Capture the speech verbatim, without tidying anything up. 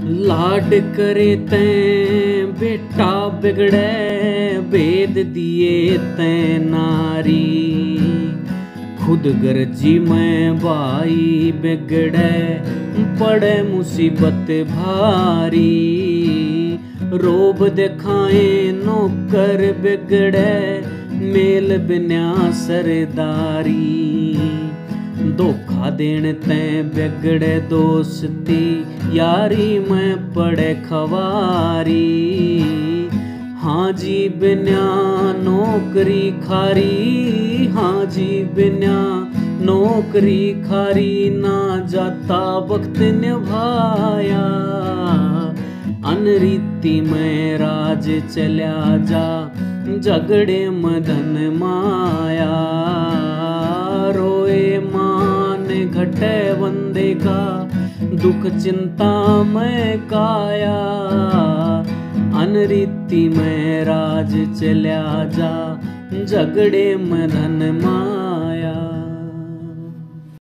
लाड करे तैं बेटा बिगड़े, भेद दिए तैं नारी। खुद गर्जी में भाई बिगड़े, पड़े मुसीबत भारी। रोब दिखाए नौकर बिगड़े, मेल बिन्या सरदारी। धोखा देन तैं बिगड़े दोस्ती, यारी में पड़े खवारी। हाँ जी बिन्या नौकरी खारी, हाँ जी बिन्या नौकरी खारी। ना जाता वक्त निभाया, अनरीति में राज चल्या जा, झगड़े मदन माया। रोए मान घटे वंदे का, दुख चिंता में काया। अनरीति में राज चल्या जा, झगड़े मदन माया।